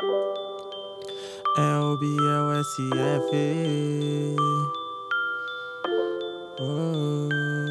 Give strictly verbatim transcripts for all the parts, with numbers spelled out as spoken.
É o Biel S F. Oh.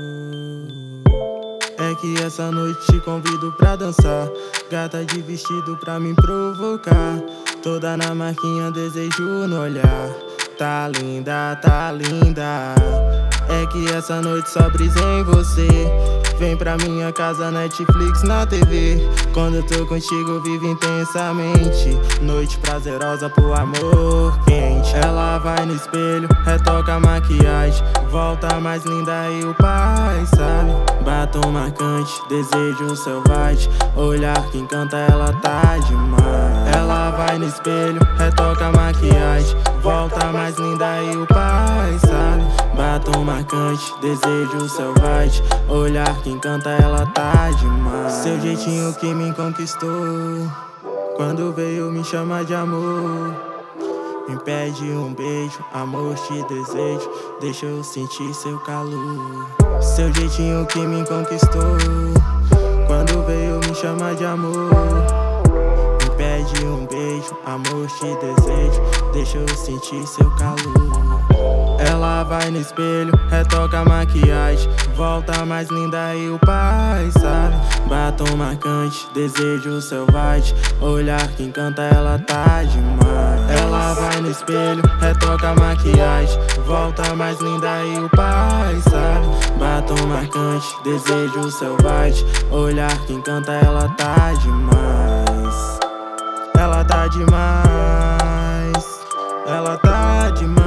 É que essa noite te convido pra dançar, gata de vestido pra me provocar. Toda na marquinha, desejo no olhar. Tá linda, tá linda. É que essa noite só brisa em você. Vem pra minha casa, Netflix na T V. Quando eu tô contigo, vivo intensamente. Noite prazerosa pro amor quente. Ela vai no espelho, retoca a maquiagem, volta mais linda e o pai sabe. Batom marcante, desejo selvagem, olhar que encanta, ela tá demais. Ela vai no espelho, retoca a maquiagem, volta mais linda e o pai sabe. Batom marcante, desejo selvagem, olhar que encanta, ela tá demais. Seu jeitinho que me conquistou, quando veio me chama de amor. Me pede um beijo, amor, te desejo, deixa eu sentir seu calor. Seu jeitinho que me conquistou, quando veio me chama de amor. Me pede um beijo, amor, te desejo, deixa eu sentir seu calor. Ela vai no espelho, retoca a maquiagem, volta mais linda e o pai sabe. Batom marcante, desejo selvagem, olhar que encanta, ela tá demais. Ela vai no espelho, retoca a maquiagem, volta mais linda e o pai sabe. Batom marcante, desejo selvagem, olhar que encanta, ela tá demais. Ela tá demais, ela tá demais.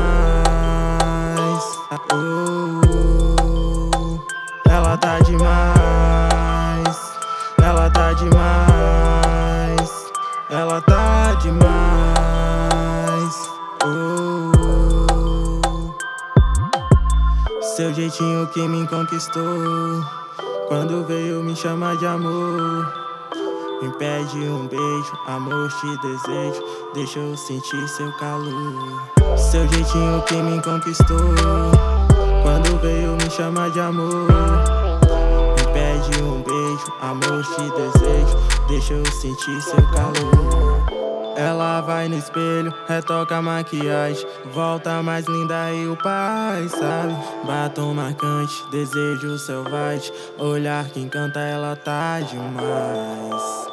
Oh, ela tá demais, ela tá demais, ela tá demais. Oh, seu jeitinho que me conquistou, quando veio me chama de amor. Me pede um beijo, amor, te desejo, deixa eu sentir seu calor. Seu jeitinho que me conquistou, quando veio me chama de amor. Me pede um beijo, amor, te desejo, deixa eu sentir seu calor. Ela vai no espelho, retoca a maquiagem, volta mais linda e o pai sabe. Batom marcante, desejo selvagem, olhar que encanta, ela tá demais.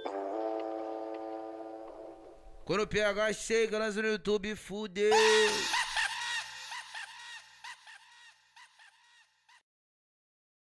Quando o P H chega, nós no YouTube, fudeu.